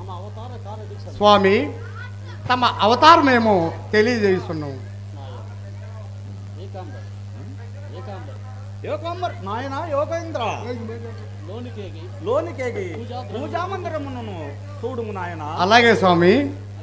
స్వామి తమ అవతారమేమో తెలియజేస్తున్నాము. నాయన యోగేంద్ర లోనికేగి పూజామందిరమును చూడుము నాయన. అలాగే స్వామి.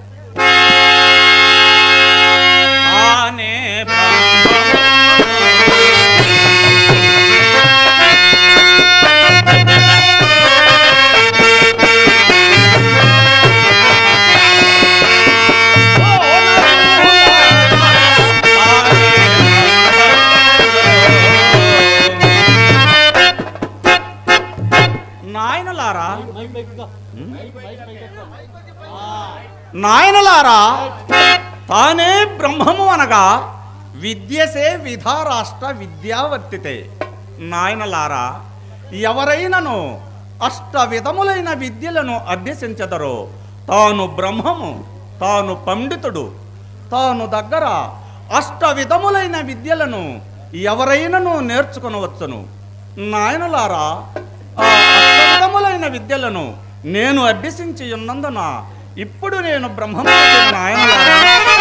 నాయనలారా, తానే బ్రహ్మము అనగా విద్యసే విధారాష్ట్ర విద్యావర్తితే. నాయనలారా, ఎవరైనను అష్ట విధములైన విద్యలను అభ్యసించదరో తాను బ్రహ్మము, తాను పండితుడు. తాను దగ్గర అష్ట విధములైన విద్యలను ఎవరైనను నేర్చుకొనవచ్చును. నాయనలారా, ఆ అష్ట విధములైన విద్యలను నేను అభ్యసించి ఉన్నందున ఇప్పుడు నేను బ్రహ్మము నాయనలారా.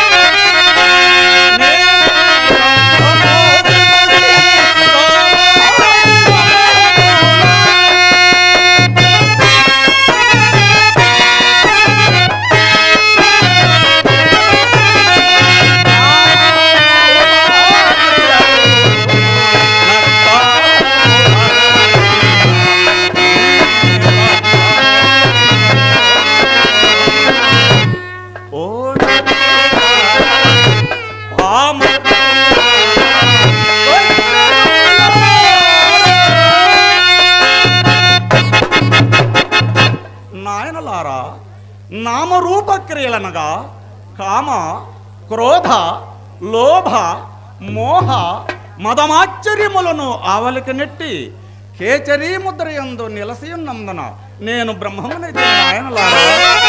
నాయనలారా, నామరూప క్రియలనగా కామ, క్రోధ, లోభ, మోహ, మదమాశ్చర్యములను ఆవలికి నెట్టి కేచరీ ముద్రయందు నిలసియున్నందున నేను బ్రహ్మమునైతే నాయనలారా.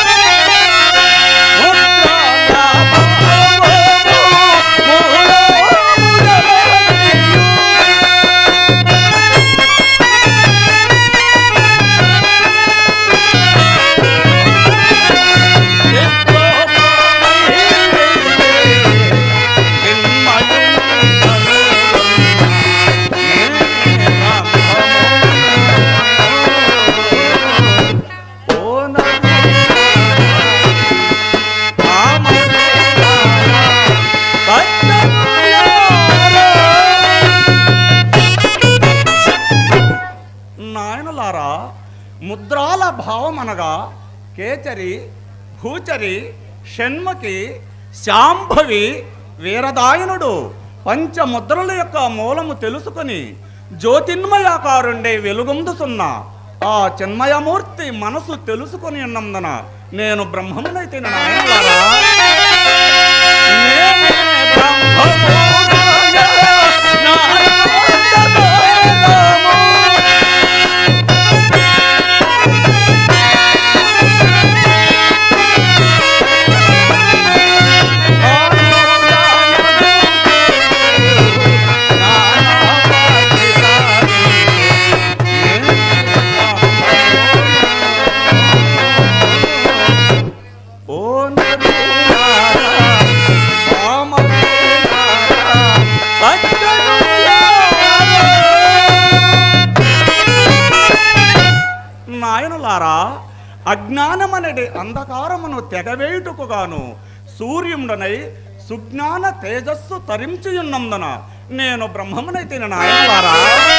నాయనలారా, ముద్రాల భావమనగా కేచరి, భూచరి, షణ్ముఖి, శాంభవి, వీరదాయనుడు పంచముద్రల యొక్క మూలము తెలుసుకుని జ్యోతిన్మయాకారుండే వెలుగొందుతున్న ఆ చిన్మయమూర్తి మనసు తెలుసుకుని ఉన్నందున నేను బ్రహ్మమునైతే నాయనలారా. నాయనలారా, అజ్ఞానమనడి అంధకారమును తెగవేయుటకుగాను సూర్యుడనై సుజ్ఞాన తేజస్సు తరించియున్నందున నేను బ్రహ్మమునైతే నాయనలారా.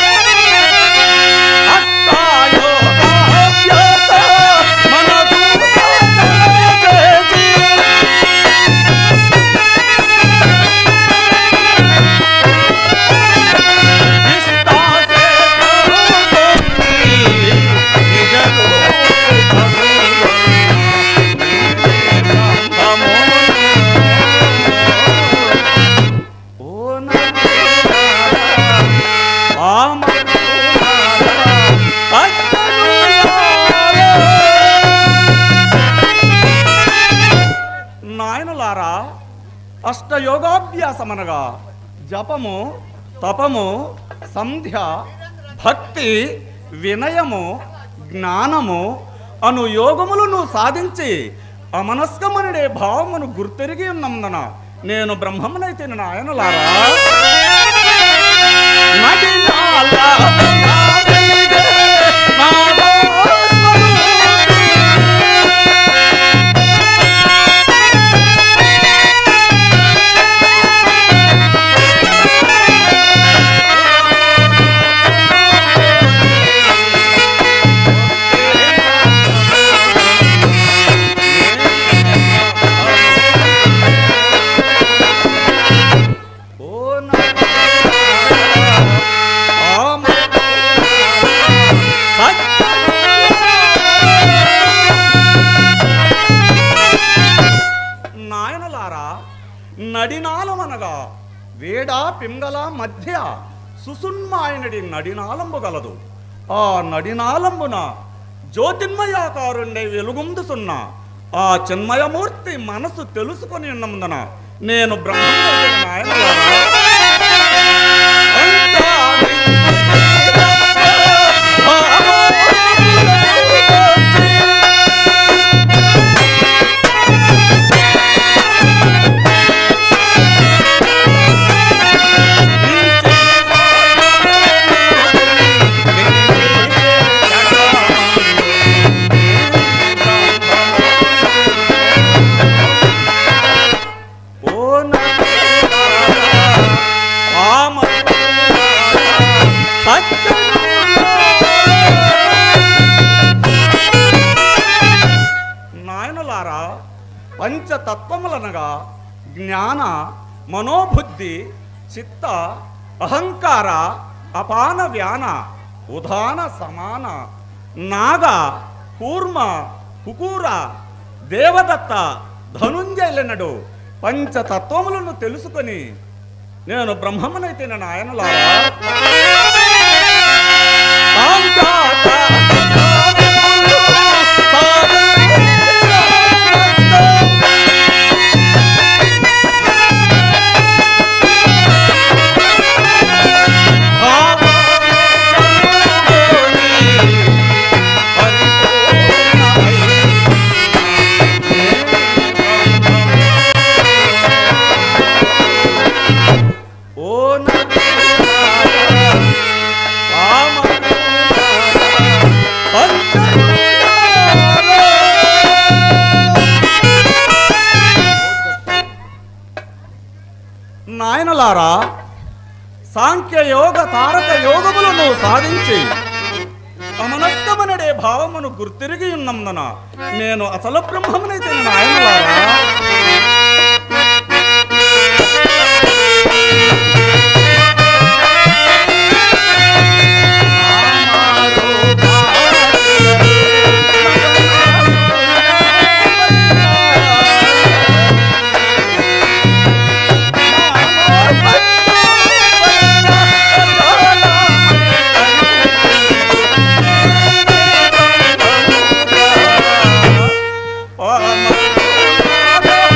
నాయనలారా, అష్టయోగాభ్యాసమనగా జపము, తపము, సంధ్య, భక్తి, వినయము, జ్ఞానము, అను యోగములను సాధించి అమనస్కమనుడే భావమును గుర్తెరిగి ఉన్నందున నేను బ్రహ్మమునైతే నాయనలారా నడినాళమనగా వేడ పింగళ మధ్య సుసున్మాయనడి నడినాళంబు గలదు. ఆ నడినాళంబున జ్యోతిర్మయాకారుండే వెలుగుందుసున్న ఆ చిన్మయమూర్తి మనసు తెలుసుకొని ఉన్నందున నేను నాయనలారా, పంచతత్వములనగా జ్ఞాన మనోబుద్ధి చిత్త అహంకార అపాన వ్యాన ఉదాన సమాన నాగ కూర్మ కుకూర దేవదత్త ధనుంజయులనడు పంచతత్వములను తెలుసుకొని నేను బ్రహ్మమునైతే నాయనలారా నాయనలారా, సాంఖ్యయోగ తారక యోగములను సాధించి అమనస్కమనడే భావమును గుర్తిరిగి ఉన్నందున నేను అసలు బ్రహ్మమునైతే నాయనలారా Oh,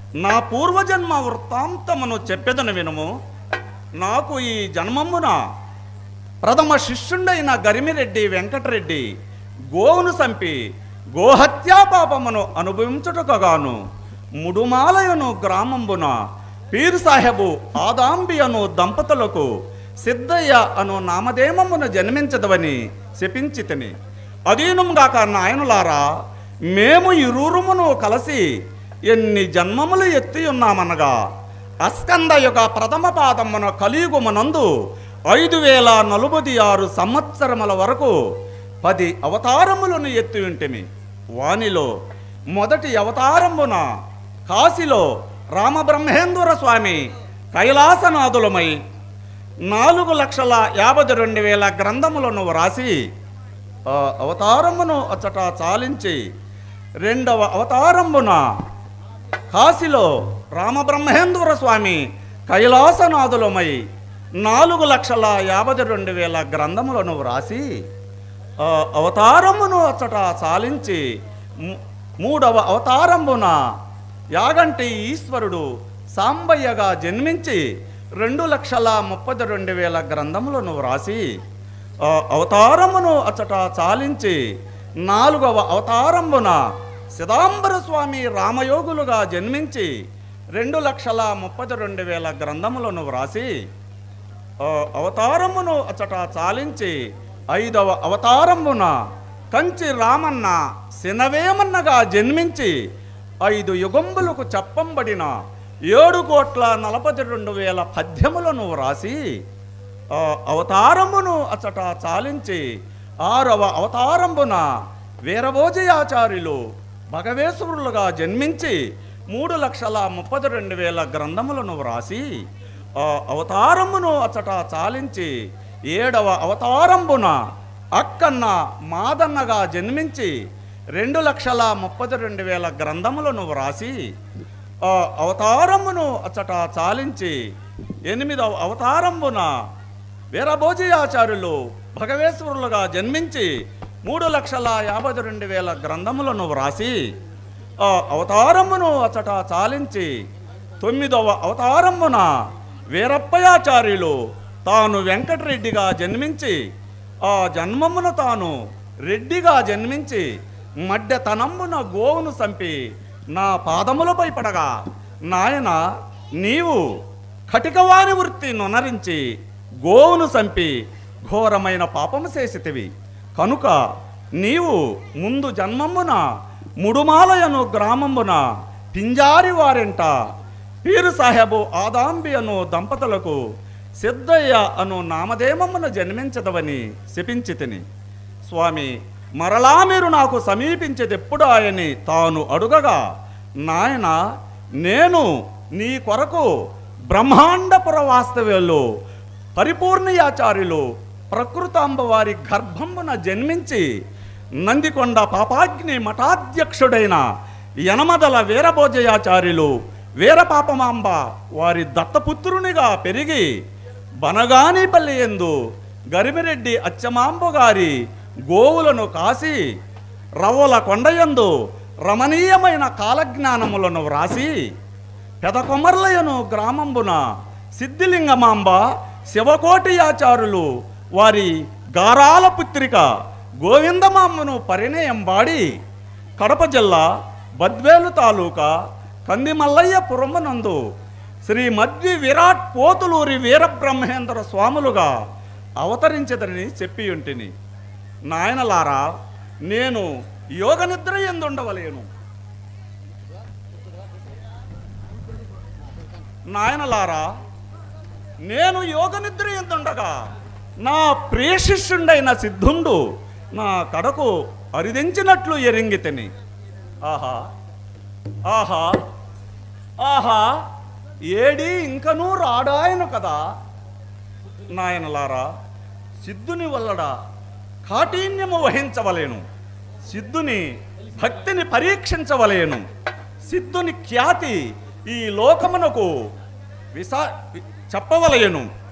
నా పూర్వజన్మ వృత్తాంతమును చెప్పెదను వినుము. నాకు ఈ జన్మమున ప్రథమ శిష్యుండైన గరిమిరెడ్డి వెంకటరెడ్డి గోవును చంపి గోహత్యా పాపమును అనుభవించుటగాను ముడుమాలయను గ్రామంబున పీరు సాహెబు ఆదాంబి అను దంపతులకు సిద్ధయ్య అను నామధేమమును జన్మించదవని శపించితిని. అదీనంగాక నాయనులారా, మేము ఇరువురుమును కలిసి ఎన్ని జన్మములు ఎత్తి ఉన్నామనగా అస్కంద యొక్క ప్రథమ పాదమున కలియుగమునందు 5046 సంవత్సరముల వరకు 10 అవతారములను ఎత్తి ఉంటిమి. వానిలో మొదటి అవతారమున కాశీలో రామబ్రహ్మేంద్ర స్వామి కైలాసనాథులమై 4,52,000 గ్రంథములను వ్రాసి అవతారమును అచ్చట చాలించి, రెండవ అవతారమున కాశీలో రామబ్రహ్మేంద్ర స్వామి కైలాసనాథులమై 4,52,000 గ్రంథములను వ్రాసి అవతారమును అచ్చట చాలించి, మూడవ అవతారమున యాగంటి ఈశ్వరుడు సాంబయ్యగా జన్మించి 2,32,000 గ్రంథములను వ్రాసి అవతారమును అచ్చట చాలించి, నాలుగవ అవతారమున సిదాంబర స్వామి రామయోగులుగా జన్మించి 2,32,000 గ్రంథములను వ్రాసి అవతారమును అచ్చట చాలించి, ఐదవ అవతారమున కంచి రామన్న సినవేమన్నగా జన్మించి 5 యుగంబులకు చెప్పంబడిన 7,42,000 పద్యములను వ్రాసి అవతారమును అచ్చట చాలించి, ఆరవ అవతారమున వీరభోజయాచార్యులు భగవేశ్వరులుగా జన్మించి 3,32,000 గ్రంథములను వ్రాసి అవతారమును అచ్చట చాలించి, ఏడవ అవతారమున అక్కన్న మాదన్నగా జన్మించి 2,32,000 గ్రంథములను వ్రాసి అవతారమును అచ్చట చాలించి, ఎనిమిదవ అవతారమున వీరభోజయాచార్యులు భగవేశ్వరులుగా జన్మించి 3,52,000 గ్రంథములను వ్రాసి అవతారమును అచ్చట చాలించి, తొమ్మిదవ అవతారమున వీరప్పయాచార్యులు తాను వెంకటరెడ్డిగా జన్మించి ఆ జన్మమున తాను రెడ్డిగా జన్మించి మడ్డతనమ్మున గోవును చంపి నా పాదములపై పడగా, నాయన నీవు కటికవాని వృత్తి నొనరించి గోవును చంపి ఘోరమైన పాపము చేసితివి కనుక నీవు ముందు జన్మమున ముడుమాలయను గ్రామమున పింజారి వారింట పీరు సాహెబు ఆదాంబి అను దంపతులకు సిద్ధయ్య అను నామధేమమున జన్మించదవని శపించితిని. స్వామి, మరలా మీరు నాకు సమీపించేదెప్పుడు ఆయని తాను అడుగగా, నాయన నేను నీ కొరకు బ్రహ్మాండపుర వాస్తవ్యంలో పరిపూర్ణయాచార్యులు ప్రకృతాంబ వారి గర్భమున జన్మించి నందికొండ పాపాగ్ని మఠాధ్యక్షుడైన యనమదల వీరభోజయాచార్యులు వీరపాపమాంబ వారి దత్తపుత్రునిగా పెరిగి బనగానిపల్లి యందు గరిమిరెడ్డి అచ్చమాంబ గారి గోవులను కాసి రవ్వల కొండయందు రమణీయమైన కాలజ్ఞానములను వ్రాసి పెదకొమర్లయను గ్రామంబున సిద్ధిలింగమాంబ శివకోటియాచారులు వారి గారాల పుత్రిక గోవిందమాంబను పరిణయంబాడి కడప జిల్లా బద్వేలు తాలూకా కందిమల్లయ్య పురమునందు శ్రీ మద్వి విరాట్ పోతులూరి వీరబ్రహ్మేంద్ర స్వాములుగా అవతరించదని చెప్పి ఉంటిని. నాయనలారా, నేను యోగ నిద్ర ఎందుండవలేను. నాయనలారా, నేను యోగ నిద్ర ఎందుండగా నా ప్రియశిష్యుండైన సిద్ధుండు నా కడకు అరిదించినట్లు ఎరింగితిని. ఆహా ఆహా ఆహా, ఏడి ఇంకనూ రాడాయను కదా. నాయనలారా, సిద్ధుని వల్లడా కాఠిన్యము వహించవలేను, సిద్ధుని భక్తిని పరీక్షించవలేను, సిద్ధుని ఖ్యాతి ఈ లోకమునకు చెప్పవలయను.